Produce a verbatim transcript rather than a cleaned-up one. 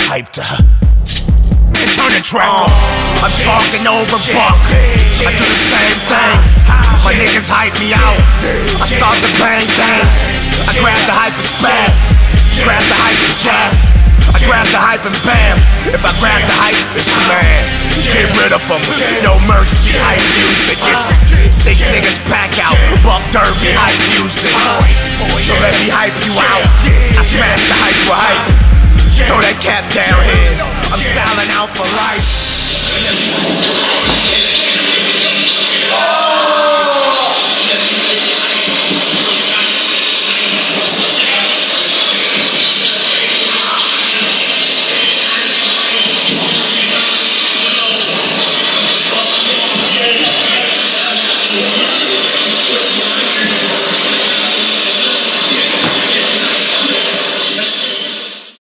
hype to her. Man, turn the track on. I'm talking over Buck. I do the same thing. My niggas hype me out. I start to bang things. I grab the hype and spaz. Grab the hype and jazz. I grab the hype and bam. If I grab the hype, it's your man. Get rid of them, no mercy. Hype music, it's six niggas pack out. Buck Derby hype music. So let me hype you out. I smash the hype for hype. Throw that cap down here. I'm styling out for life.